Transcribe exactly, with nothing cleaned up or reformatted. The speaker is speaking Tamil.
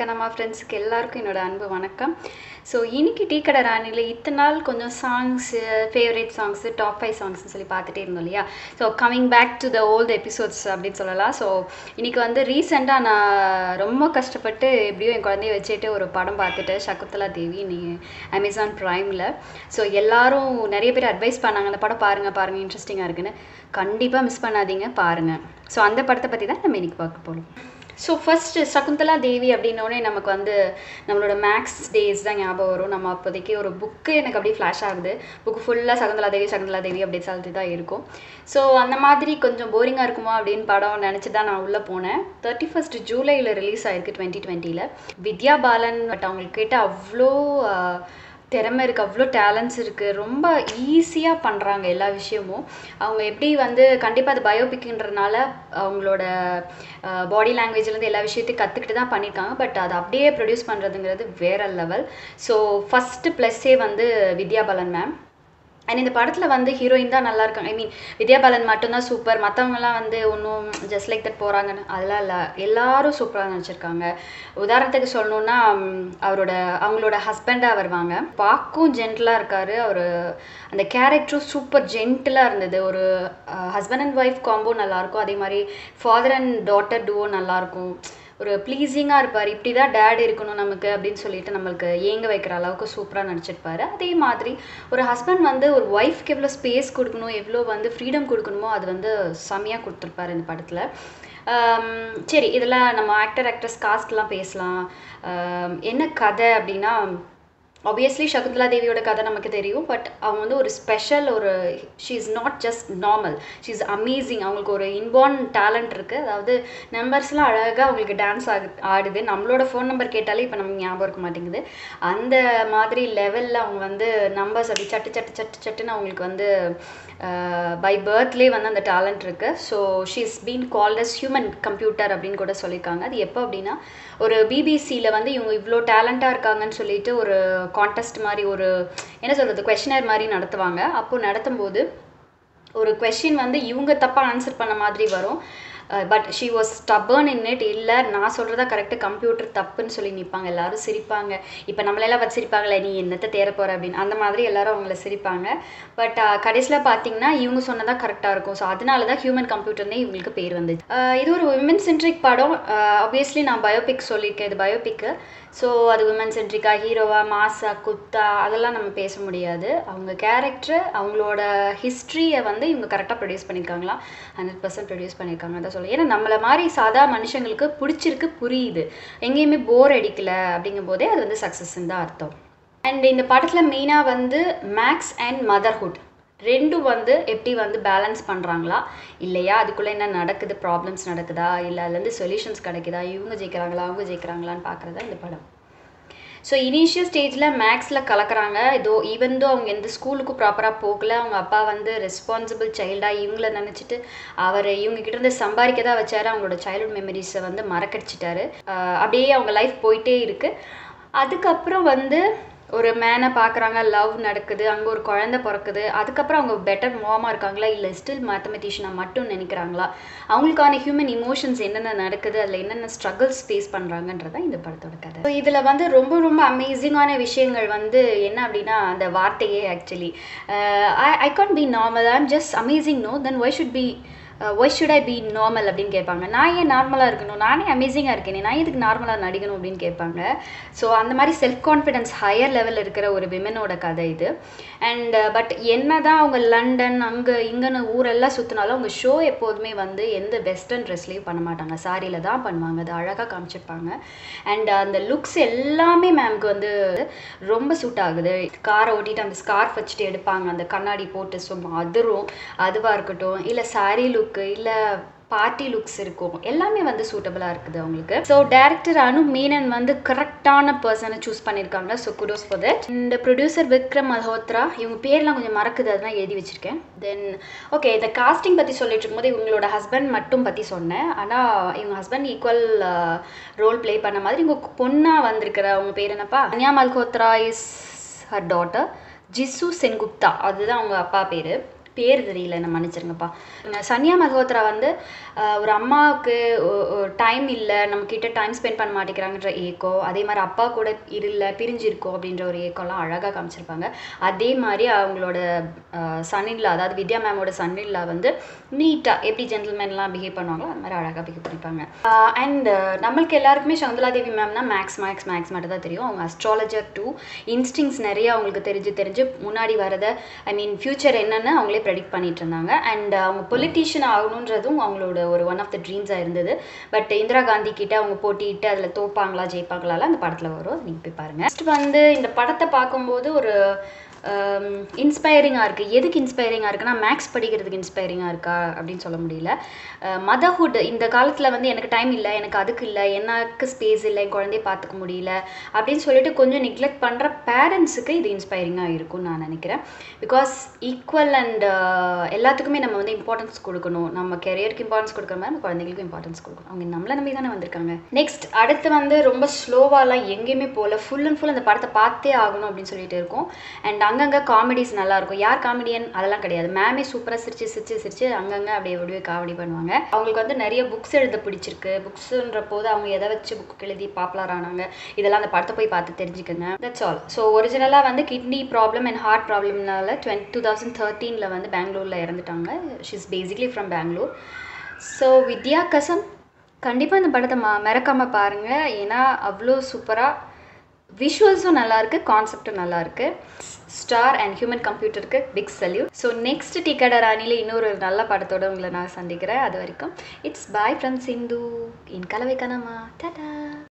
கனமா ஃப்ரெண்ட்ஸுக்கு எல்லாருக்கும் என்னோட அன்பு வணக்கம். ஸோ இன்னைக்கு டீ கடை ராணியில் இத்தனை நாள் கொஞ்சம் songs favourite songs top five சாங்ஸ்னு சொல்லி பார்த்துட்டே இருந்தோம் இல்லையா. So coming back to the old episodes அப்படின்னு சொல்லலாம். ஸோ இன்றைக்கி வந்து ரீசெண்டாக நான் ரொம்ப கஷ்டப்பட்டு எப்படியோ என் குழந்தைய வச்சுட்டு ஒரு படம் பார்த்துட்டு சகுந்தலா தேவி நீ அமேசான் ப்ரைமில். ஸோ எல்லோரும் நிறைய பேர் அட்வைஸ் பண்ணாங்க அந்த படம் பாருங்கள் பாருங்கள் இன்ட்ரெஸ்டிங்காக இருக்குன்னு. கண்டிப்பாக மிஸ் பண்ணாதீங்க, பாருங்கள். ஸோ அந்த படத்தை பற்றி தான் நம்ம இன்றைக்கி பார்க்க போகிறோம். ஸோ ஃபஸ்ட்டு சகுந்தலா தேவி அப்படின்னோடனே நமக்கு வந்து நம்மளோட மேக்ஸ் டேஸ் தான் ஞாபகம் வரும். நம்ம அப்போதைக்கு ஒரு புக்கு எனக்கு அப்படியே ஃப்ளாஷ் ஆகுது. புக்கு ஃபுல்லாக சகுந்தலா தேவி சகுந்தலா தேவி அப்படி சொல்லிட்டு தான் இருக்கும். ஸோ அந்த மாதிரி கொஞ்சம் போரிங்காக இருக்குமா அப்படின்னு படம் நினச்சி தான் நான் உள்ளே போனேன். தேர்ட்டி ஃபஸ்ட் ஜூலையில் ரிலீஸ் ஆகிருக்கு டுவெண்ட்டி டுவெண்ட்டியில். வித்யா பாலன் பட் அவங்களுக்கு கேட்ட அவ்வளோ திறமை இருக்குது, அவ்வளோ டேலண்ட்ஸ் இருக்குது, ரொம்ப ஈஸியாக பண்ணுறாங்க எல்லா விஷயமும். அவங்க எப்படி வந்து கண்டிப்பாக அது பயோபிக்ன்றதுனால அவங்களோட பாடி லாங்குவேஜ்லேருந்து எல்லா விஷயத்தையும் கற்றுக்கிட்டு தான் பண்ணியிருக்காங்க. பட் அதை அப்படியே ப்ரொடியூஸ் பண்ணுறதுங்கிறது வேறு லெவல். ஸோ ஃபஸ்ட்டு ப்ளஸ்ஸே வந்து வித்யா பாலன் மேம். அண்ட் இந்த படத்தில் வந்து ஹீரோயின் தான் நல்லா இருக்காங்க. ஐ மீன் வித்யா பாலன் மட்டும்தான் சூப்பர், மற்றவங்கலாம் வந்து ஒன்றும் ஜஸ்ட் லைக் தட் போகிறாங்கன்னு அதெல்லாம் இல்லை, எல்லாரும் சூப்பராக நினச்சிருக்காங்க. உதாரணத்துக்கு சொல்லணுன்னா அவரோட அவங்களோட ஹஸ்பண்டாக வருவாங்க, பார்க்கும் ஜென்டலாக இருக்கார் அவர். அந்த கேரக்டரும் சூப்பர் ஜென்டிலாக இருந்தது. ஒரு ஹஸ்பண்ட் அண்ட் ஒய்ஃப் காம்போ நல்லாயிருக்கும், அதே மாதிரி ஃபாதர் அண்ட் டாட்டர் டுவோ நல்லாயிருக்கும். ஒரு ப்ளீஸிங்காக இருப்பார், இப்படி தான் டேட் இருக்கணும் நமக்கு அப்படின்னு சொல்லிட்டு நம்மளுக்கு ஏங்க வைக்கிற அளவுக்கு சூப்பராக நடிச்சிருப்பார். அதே மாதிரி ஒரு ஹஸ்பண்ட் வந்து ஒரு ஒய்ஃப்க்கு எவ்வளோ ஸ்பேஸ் கொடுக்கணும், எவ்வளோ வந்து ஃப்ரீடம் கொடுக்கணுமோ அது வந்து செம்மையாக கொடுத்துருப்பார் இந்த படத்தில். சரி, இதெல்லாம் நம்ம ஆக்டர் ஆக்ட்ரஸ் காஸ்ட்லாம் பேசலாம். என்ன கதை அப்படின்னா, ஆப்வியஸ்லி சகுந்தலா தேவியோட கதை நமக்கு தெரியும். பட் அவங்க வந்து ஒரு ஸ்பெஷல், ஒரு she is not just normal, she is amazing. அவங்களுக்கு ஒரு இன்பார்ன் டேலண்ட் இருக்குது. அதாவது நம்பர்ஸ்லாம் அழகாக அவங்களுக்கு டான்ஸ் ஆகு ஆடுது நம்மளோட ஃபோன் நம்பர் கேட்டாலே இப்போ நமக்கு ஞாபகம் இருக்க மாட்டேங்குது. அந்த மாதிரி லெவலில் அவங்க வந்து நம்பர்ஸ் அப்படி சட்டு சட்டு சட்டு சட்டுன்னு அவங்களுக்கு வந்து பை பர்த்லேயே வந்து அந்த டேலண்ட் இருக்குது. So she is been called as human computer அப்படின்னு கூட சொல்லியிருக்காங்க. அது எப்போ அப்படின்னா, ஒரு பிபிசியில் வந்து இவங்க இவ்வளோ டேலண்ட்டாக இருக்காங்கன்னு சொல்லிட்டு ஒரு கான்டெஸ்ட் மாதிரி, ஒரு என்ன சொல்கிறது, கொஸ்டினர் மாதிரி நடத்துவாங்க. அப்போது நடத்தும் போது ஒரு கொஸ்டின் வந்து இவங்க தப்பாக ஆன்சர் பண்ண மாதிரி வரும். But she was stubborn in it. இல்லை நான் சொல்கிறதா கரெக்டு, கம்ப்யூட்டர் தப்புன்னு சொல்லி நிற்பாங்க. எல்லோரும் சிரிப்பாங்க. இப்போ நம்மளெல்லாம் வச்சு சிரிப்பாங்களே, நீ என்னத்தை தேர போகிற அப்படின்னு, அந்த மாதிரி எல்லோரும் அவங்கள சிரிப்பாங்க. பட் கடைசியில் பார்த்தீங்கன்னா இவங்க சொன்னதான் கரெக்டாக இருக்கும். ஸோ அதனால தான் ஹியூமன் கம்ப்யூட்டர்னே இவங்களுக்கு பேர் வந்துச்சு. இது ஒரு விமன் சென்ட்ரிக் படம். ஆப்வியஸ்லி நான் பயோபிக் சொல்லியிருக்கேன், இது பயோபிக்கு. ஸோ அது விமன் சென்ட்ரிக்கா, ஹீரோவா, மாசா, குத்தா அதெல்லாம் நம்ம பேச முடியாது. அவங்க கேரக்டர், அவங்களோட ஹிஸ்ட்ரியை வந்து இவங்க கரெக்டாக ப்ரொடியூஸ் பண்ணியிருக்காங்களா, ஹண்ட்ரட் பர்சன்ட் ப்ரொடியூஸ் பண்ணியிருக்காங்க தான் சொல்லுவேன். ஏன்னா நம்மளை மாதிரி சாதா மனுஷங்களுக்கு பிடிச்சிருக்கு, புரியுது, எங்கேயுமே போர் அடிக்கலை அப்படிங்கும் போதே அது வந்து சக்ஸஸ்ன்னு தான் அர்த்தம். அண்ட் இந்த படத்தில் மெயினாக வந்து மேக்ஸ் அண்ட் மதர்ஹுட் ரெண்டும் வந்து எப்படி வந்து பேலன்ஸ் பண்ணுறாங்களா இல்லையா, அதுக்குள்ளே என்ன நடக்குது, ப்ராப்ளம்ஸ் நடக்குதா, இல்லை அதுலேருந்து சொல்யூஷன்ஸ் கிடைக்குதா, இவங்க ஜெயிக்கிறாங்களா அவங்க ஜெயிக்கிறாங்களான்னு பார்க்குறதா இந்த படம். ஸோ இனிஷியல் ஸ்டேஜில் மேக்ஸில் கலக்கிறாங்க. இதோ ஈவன் தோ அவங்க எந்த ஸ்கூலுக்கும் ப்ராப்பராக போகல, அவங்க அப்பா வந்து ரெஸ்பான்சிபிள் சைல்டாக இவங்கள நினச்சிட்டு அவர் இவங்ககிட்ட இருந்து சம்பாதிக்க தான் வச்சார். அவங்களோட சைல்ட்ஹுட் மெமரிஸை வந்து மறக்கடிச்சிட்டாரு. அப்படியே அவங்க லைஃப் போயிட்டே இருக்குது. அதுக்கப்புறம் வந்து ஒரு மேனை பார்க்குறாங்க, லவ் நடக்குது, அங்கே ஒரு குழந்தை பிறக்குது. அதுக்கப்புறம் அவங்க பெட்டர் மோமாக இருக்காங்களா இல்லை ஸ்டில் மேத்தமெட்டிஷியனாக மட்டும் நினைக்கிறாங்களா, அவங்களுக்கான ஹியூமன் இமோஷன்ஸ் என்னென்ன நடக்குது, அதில் என்னென்ன ஸ்ட்ரகிள்ஸ் ஃபேஸ் பண்ணுறாங்கன்றதான் இந்த படத்தோட கதை. ஸோ இதில் வந்து ரொம்ப ரொம்ப அமேசிங்கான விஷயங்கள் வந்து என்ன அப்படின்னா, அந்த வார்த்தையே actually I I can't be normal, I am just amazing, no then why should be why should I be normal அப்படின்னு கேட்பாங்க. நான் ஏன் நார்மலாக இருக்கணும், நானே அமேசிங்காக இருக்கேனே, நான் இதுக்கு நார்மலாக நடிக்கணும் அப்படின்னு கேட்பாங்க. ஸோ அந்த மாதிரி செல்ஃப் கான்ஃபிடென்ஸ் ஹையர் லெவலில் இருக்கிற ஒரு விமனோட கதை இது. அண்ட் பட் என்ன தான் அவங்க லண்டன் அங்கே இங்கேன்னு ஊரெல்லாம் சுற்றினாலும் அவங்க ஷோ எப்போதுமே வந்து எந்த வெஸ்டர்ன் ட்ரெஸ்லேயும் பண்ண மாட்டாங்க, சாரியில் தான் பண்ணுவாங்க. அது அழகாக காமிச்சிருப்பாங்க. அண்ட் அந்த லுக்ஸ் எல்லாமே மேம்க்கு வந்து ரொம்ப சூட் ஆகுது. காரை ஓட்டிட்டு அந்த ஸ்கார்ஃப் வச்சுட்டு எடுப்பாங்க, அந்த கண்ணாடி போட்டு சும்மா அதிரும், அதுவாக இருக்கட்டும், இல்லை சாரீ லுக் இல்லை பார்ட்டி லுக்ஸ் இருக்கும், எல்லாமே வந்து சூட்டபிளாக இருக்குது அவங்களுக்கு. ஸோ டேரக்டர் அனு மேனன் வந்து கரெக்டான பர்சனை சூஸ் பண்ணியிருக்காங்க. So kudos for that. இந்த ப்ரொடியூசர் விக்ரம் மல்ஹோத்ரா, இவங்க பேர்லாம் கொஞ்சம் மறக்குது, அதெல்லாம் எழுதி வச்சுருக்கேன். தென் ஓகே, இந்த காஸ்டிங் பற்றி சொல்லிட்டு இருக்கும்போது இவங்களோட ஹஸ்பண்ட் மட்டும் பற்றி சொன்னேன். ஆனால் இவங்க ஹஸ்பண்ட் ஈக்குவல் ரோல் ப்ளே பண்ண மாதிரி இவங்க பொண்ணாக வந்திருக்கிற அவங்க பேர் என்னப்பா, Anya Malhotra is her daughter, Jisshu Sengupta அதுதான் அவங்க அப்பா பேர். பேர் தெரியல, என்ன மன்னிச்சிருங்கப்பா. சன்யா மல்ஹோத்ரா வந்து ஒரு அம்மாவுக்கு டைம் இல்லை, நம்மக்கிட்ட டைம் ஸ்பெண்ட் பண்ண மாட்டேங்கிறாங்கன்ற ஏக்கோ, அதே மாதிரி அப்பா கூட இல்லை பிரிஞ்சிருக்கோம் அப்படின்ற ஒரு ஏக்கம்லாம் அழகாக காமிச்சிருப்பாங்க. அதே மாதிரி அவங்களோட சன்னின்லா, அதாவது வித்யா மேமோட சன்னின்லா வந்து நீட்டாக எப்படி ஜென்டில்மேன்லாம் பிஹேவ் பண்ணுவாங்களோ அது மாதிரி அழகாக பிஹேவ் பண்ணிப்பாங்க. அண்ட் நம்மளுக்கு எல்லாருக்குமே சகுந்தலா தேவி மேம்னா மேக்ஸ் மேக்ஸ் மேக்ஸ் மட்டும் தான் தெரியும். அவங்க அஸ்ட்ராலஜர் டூ, இன்ஸ்டிங்ஸ் நிறைய அவங்களுக்கு தெரிஞ்சு தெரிஞ்சு முன்னாடி வரதை, ஐ மீன் ஃபியூச்சர் என்னன்னு அவங்களே ப்ரெடிக்ட் பண்ணிட்டு இருந்தாங்க. அண்ட் அவங்க பொலிட்டீஷியன் ஆகணுன்றதும் அவங்களோட ஒரு ஒன் ஆஃப் த ட்ரீம்ஸாக இருந்தது. பட் இந்திரா காந்தி கிட்ட அவங்க போட்டிட்டு அதில் தோப்பாங்களா ஜெயிப்பாங்களால அந்த படத்தில் வரும், நீங்கள் போய் பாருங்கள். நெக்ஸ்ட் வந்து இந்த படத்தை பார்க்கும்போது ஒரு இன்ஸ்பைரிங்காக இருக்குது. எதுக்கு இன்ஸ்பைரிங்காக இருக்குன்னா, மேக்ஸ் படிக்கிறதுக்கு இன்ஸ்பைரிங்காக இருக்கா அப்படின்னு சொல்ல முடியல. மதர்ஹுட், இந்த காலத்தில் வந்து எனக்கு டைம் இல்லை, எனக்கு அதுக்கு இல்லை, எனக்கு ஸ்பேஸ் இல்லை, என் குழந்தைய பார்த்துக்க முடியல அப்படின்னு சொல்லிட்டு கொஞ்சம் நெக்லெக்ட் பண்ணுற பேரண்ட்ஸுக்கு இது இன்ஸ்பைரிங்காக இருக்கும்னு நான் நினைக்கிறேன். பிகாஸ் ஈக்குவல் அண்ட் எல்லாத்துக்குமே நம்ம வந்து இம்பார்ட்டன்ஸ் கொடுக்கணும். நம்ம கெரியருக்கு இம்பார்ட்டன்ஸ் கொடுக்குற மாதிரி நம்ம குழந்தைகளுக்கும் இம்பார்ட்டன்ஸ் கொடுக்கணும். அவங்க நம்மளை நம்பி தானே வந்திருக்காங்க. நெக்ஸ்ட் அடுத்து வந்து ரொம்ப ஸ்லோவாலாம் எங்கேயுமே போகல, ஃபுல் அண்ட் ஃபுல் அந்த படத்தை பார்த்தே ஆகணும் அப்படின்னு சொல்லிட்டு இருக்கோம். அண்ட் அங்கங்கே காமெடிஸ் நல்லாயிருக்கும். யார் காமெடியன் அதெல்லாம் கிடையாது, மேமே சூப்பராக சிரிச்சு சிரிச்சு சிரிச்சு அங்கங்கே அப்படியே எப்படியே காமெடி பண்ணுவாங்க. அவங்களுக்கு வந்து நிறைய புக்ஸ் எழுத பிடிச்சிருக்கு. புக்ஸுன்ற போது அவங்க எதை வச்சு புக் எழுதி பாப்புலர் ஆனாங்க, இதெல்லாம் அந்த படத்தை போய் பார்த்து தெரிஞ்சுக்கோங்க. That's all. ஸோ ஒரிஜினலாக வந்து கிட்னி ப்ராப்ளம் அண்ட் ஹார்ட் ப்ராப்ளம்னால டுவெண்ட் டூ தௌசண்ட் தேர்ட்டீனில் வந்து பெங்களூரில் இறந்துட்டாங்க. She is basically from Bangalore. So Vidya கசம் கண்டிப்பாக இந்த படத்தை ம மறக்காமல் பாருங்கள். ஏன்னா அவ்வளோ சூப்பராக விஷுவல்ஸும் நல்லாயிருக்கு, கான்செப்டும் நல்லாயிருக்கு. ஸ்டார் அண்ட் ஹியூமன் கம்ப்யூட்டருக்கு big salute. So next tea கடை ராணியில் இன்னொரு நல்ல படத்தோடு உங்களை நான் சந்திக்கிறேன். அது வரைக்கும் இட்ஸ் பாய் ஃப்ரம் சிந்து இன் கலவை கனமா. டாடா.